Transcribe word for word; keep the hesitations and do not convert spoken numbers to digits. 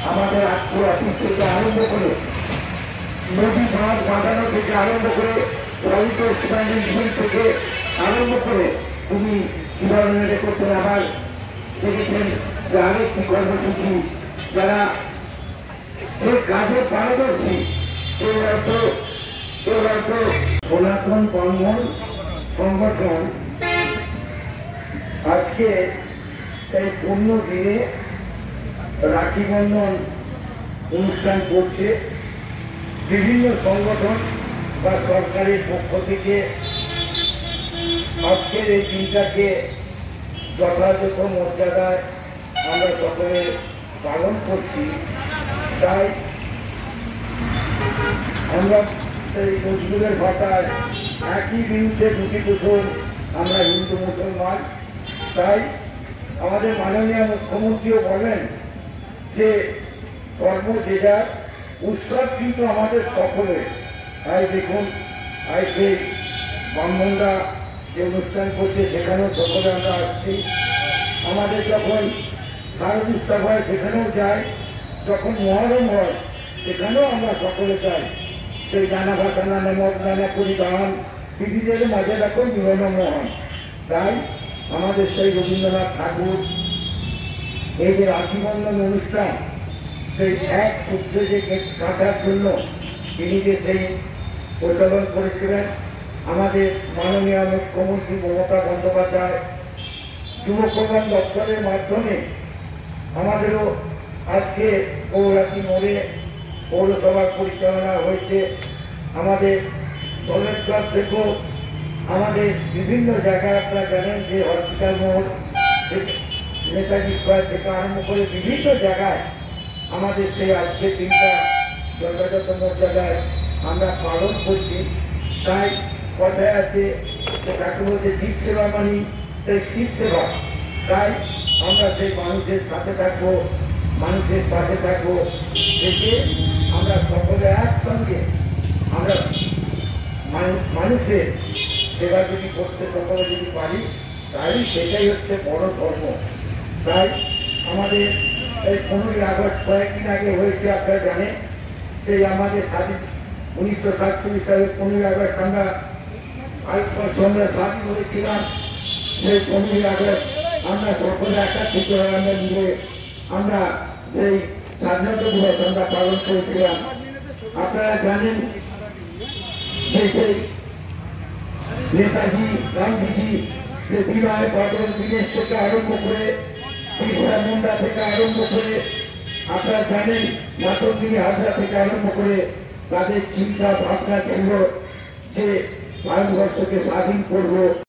আমাদের আত্মীয় অফিস থেকে আরম্ভ করে নদী বাঁধ বাঁধানো থেকে আরম্ভ করে সলিড ওয়েস্ট ম্যানেজমেন্ট থেকে আরম্ভ করে তুমি কি ধরনের করছেন। আবার দেখেছেন যে আরেকটি কর্মসূচি যারা এই কাজে পারদর্শী কেউ হয়তো কেউ হয়তো সনাতন ব্রাহ্মণ সংগঠন আজকে এই পূর্ণ দিনে রাখি বন্ধন অনুষ্ঠান করছে। বিভিন্ন সংগঠন বা সরকারের পক্ষ থেকে আজকের এই দিনটাকে যথাযথ মর্যাদায় আমরা সকলে পালন করছি। তাই আমরা এই নজরুলের ভাষায় একই বিরুদ্ধে দুটি দূষণ, আমরা হিন্দু মুসলমান। তাই আমাদের মাননীয় মুখ্যমন্ত্রীও বলেন যে ধর্ম যে যার, উৎসব কিন্তু আমাদের সকলে। তাই দেখুন আই সেই ব্রাহ্মণরা যে অনুষ্ঠান করছে সেখানেও সকলে আমরা আসছি। আমাদের যখন শারদ উৎসব হয় সেখানেও যাই, যখন মহরম হয় সেখানেও আমরা সকলে যাই। সেই নানা ভাষা নানা মত নানা পরিধান বিবিধের মাঝে দেখো মিলন মোহন। তাই আমাদের সেই রবীন্দ্রনাথ ঠাকুর এই যে রাখি বন্ধন অনুষ্ঠান, সেই এক সূত্রে যে কাটার জন্য তিনি যে সেই প্রচলন করেছিলেন, আমাদের মাননীয় মুখ্যমন্ত্রী মমতা বন্দ্যোপাধ্যায় যুব কল্যাণ দপ্তরের মাধ্যমে আমাদেরও আজকে পৌরাতি মোড়ে পৌরসভার পরিচালনা হয়েছে। আমাদের দলের ক্লাব থেকেও আমাদের বিভিন্ন জায়গায় আপনারা জানেন যে হসপিটাল মোড়, নেতাজি স্কোয়ার থেকে আরম্ভ করে বিভিন্ন জায়গায় আমাদের সেই আজকের দিনটা যথাযথ মর্যাদায় আমরা পালন করছি। তাই কথায় আছে তাকে বলছে শিব সেবা মানি সেই শিব সেবা। তাই আমরা সেই মানুষের সাথে থাকবো, মানুষের পাশে থাকবো, দেখে আমরা সকলে একসঙ্গে আমরা মানুষের সেবা যদি করতে সকলে যদি পারি, তাই সেটাই হচ্ছে বড় ধর্ম। তাই আমাদের এই পনেরোই আগস্ট কয়েকদিন আগে হয়েছে আপনারা জানেন, সেই আমাদের স্বাধীন উনিশশো সাতচল্লিশ সালের পনেরোই আগস্ট আমরা ভারতবর্ষ আমরা স্বাধীন হয়েছিলাম। সেই পনেরোই আগস্ট আমরা সকলে একাত্রিত হয়ে আমরা মিলে আমরা সেই স্বাধীনতা দিবস আমরা পালন করেছিলাম। আপনারা জানেন যে সেই নেতাজি গান্ধীজি সে বিনয় বাদল দীনেশ থেকে আরম্ভ করে বিরসা মুন্ডা থেকে আরম্ভ করে আপনারা জানেন নাটকগিরি হাজরা থেকে আরম্ভ করে তাদের চিন্তা ভাবনা ছিল যে ভারতবর্ষকে স্বাধীন করবো।